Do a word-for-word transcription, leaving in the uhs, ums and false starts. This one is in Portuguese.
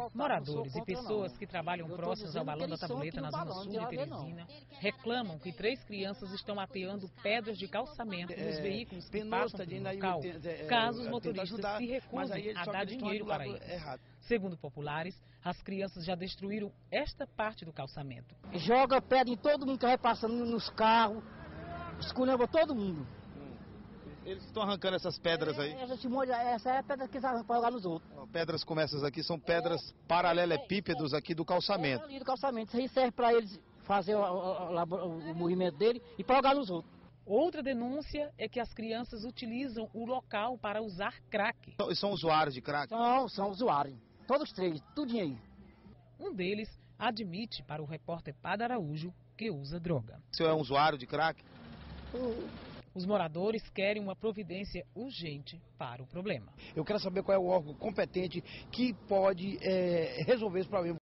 Moradores e pessoas que trabalham próximos ao balão da Tabuleta na zona sul de Teresina reclamam que três crianças estão ateando pedras de calçamento nos veículos que passam pelo local, caso os motoristas se recusem a dar dinheiro para isso. Segundo populares, as crianças já destruíram esta parte do calçamento. Joga pedra em todo mundo que vai passando nos carros, esculhamba todo mundo. Eles estão arrancando essas pedras aí? É, essa é a pedra que eles arrancam para jogar nos outros. Pedras como essas aqui são pedras paralelepípedos aqui do calçamento. É, ali do calçamento. Isso aí serve para eles fazer o, o, o, o movimento dele e para jogar nos outros. Outra denúncia é que as crianças utilizam o local para usar crack. E são usuários de crack? São, são usuários. Todos três, tudinho aí. Um deles admite para o repórter Padre Araújo que usa droga. O senhor é um usuário de crack? Uh. Os moradores querem uma providência urgente para o problema. Eu quero saber qual é o órgão competente que pode é, resolver esse problema.